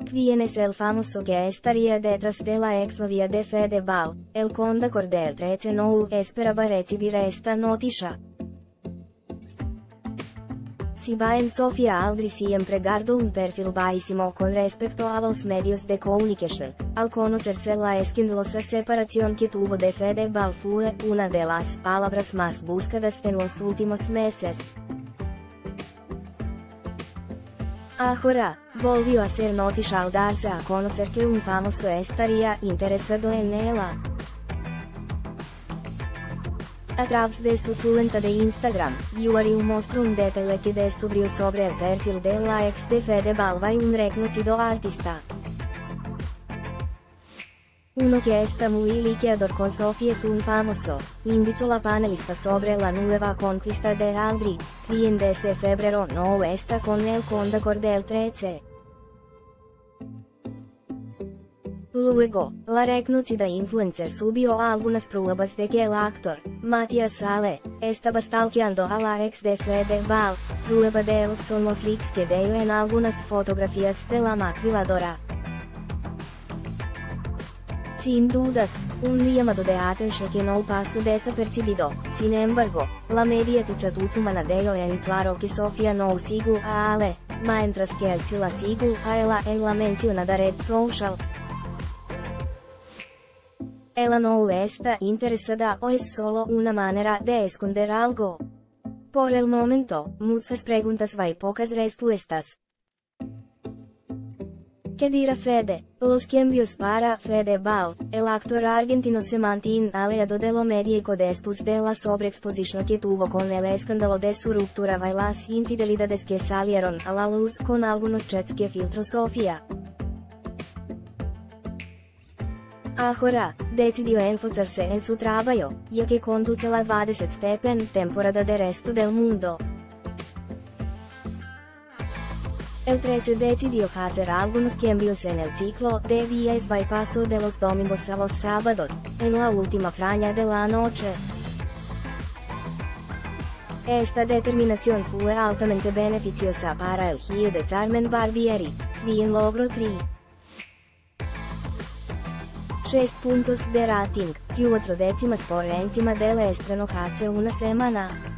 ¿Quién es el famoso que estaría detrás de la exnovia de Fede Bal? El conductor del 13 no esperaba recibir esta noticia. Si bien Sofía Aldri siempre guardó un perfil bajísimo con respecto a los medios de comunicación, al conocerse la escandalosa separación que tuvo de Fede Bal fue una de las palabras más buscadas en los últimos meses. Ahora, volvió a ser noticia al darse a conocer que un famoso estaría interesado en ella. A través de su cuenta de Instagram, Yuri mostró un detalle que descubrió sobre el perfil de la ex de Fede Bal y un reconocido artista. Uno que está muy ligado con Sofía es un famoso, indicó la panelista sobre la nueva conquista de Aldri, quien desde febrero no está con el conductor del 13. Luego, la reconocida influencer subió algunas pruebas de que el actor, Matías Sale, estaba stalkeando a la ex de Fede Bal. Prueba de ellos son los leaks que dio en algunas fotografías de la maquiladora. Sin dudas, un llamado de atención que no pasó desapercibido. Sin embargo, la mediática tucumana dio en claro que Sofía no sigue a Ale, mientras que él sí la sigue a ella en la mencionada red social. Ella no está interesada o es solo una manera de esconder algo. Por el momento, muchas preguntas y pocas respuestas. ¿Qué dirá Fede? Los cambios para Fede Bal, el actor argentino se mantiene alejado de lo mediático después de la sobreexposición que tuvo con el escándalo de su ruptura y las infidelidades que salieron a la luz con algunos chats que filtró Sofía. Ahora, decidió enfocarse en su trabajo, ya que conduce la 27ª temporada de Resto del Mundo. El 13 decidió hacer algunos cambios en el ciclo de días y pasó de los domingos a los sábados, en la última franja de la noche. Esta determinación fue altamente beneficiosa para el giro de Carmen Barbieri, quien logró 6 puntos de rating, 4 décimas por encima del estreno hace una semana.